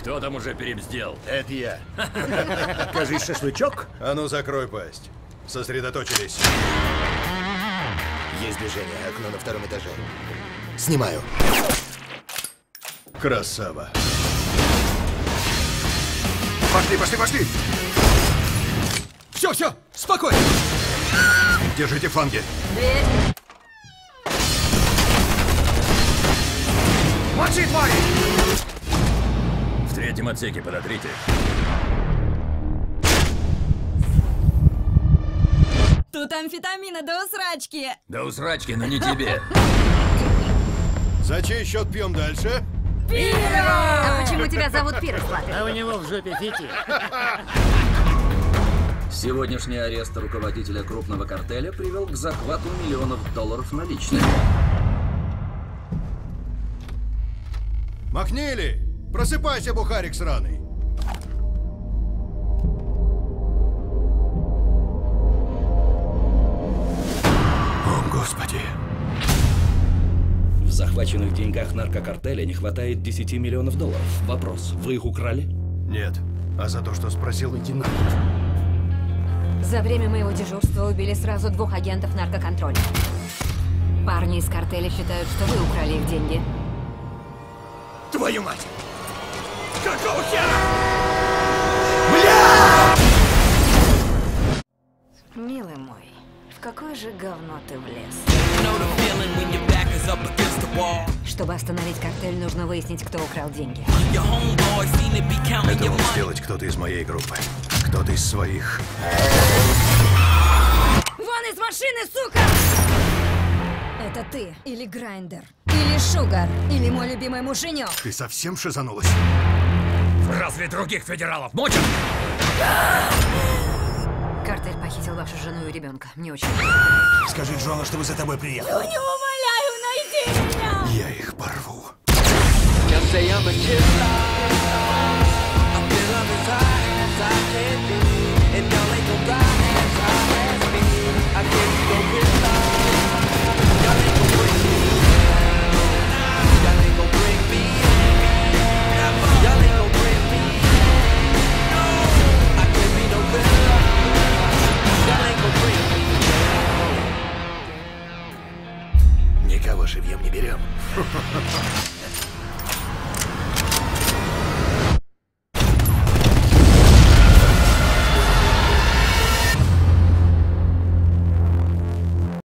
Кто там уже перебздел? Это я. Кажись, шашлычок? А ну закрой пасть. Сосредоточились. Есть движение, окно на втором этаже. Снимаю. Красава. Пошли! Все, спокойно! Держите фланги. Дверь. Мочи, твари! В третьем отсеке подотрите. Тут амфетамина до усрачки. Да усрачки, но не тебе. За чей счет пьем дальше? А почему тебя зовут Пирос, А у него в жопе фити. Сегодняшний арест руководителя крупного картеля привел к захвату миллионов долларов наличными. Макнили! Просыпайся, бухарик сраный! О, Господи! В захваченных деньгах наркокартеля не хватает 10 миллионов долларов. Вопрос, вы их украли? Нет. А за то, что спросил, лейтенант. За время моего дежурства убили сразу 2 агентов наркоконтроля. Парни из картеля считают, что вы украли их деньги. Твою мать! Какого хера? Милый мой, в какое же говно ты влез? Чтобы остановить картель, нужно выяснить, кто украл деньги. Это мог сделать кто-то из моей группы. Кто-то из своих. Вон из машины, сука! Это ты, или Грайндер, или Шугар, или мой любимый муженек. Ты совсем шизанулась? Разве других федералов мочат? Картель похитил вашу жену и ребенка. Мне очень... Скажи Джону, чтобы за тобой приехал. Не умоляю, найди меня! Я их порву. Just say I'm a killer. I feel I'm inside.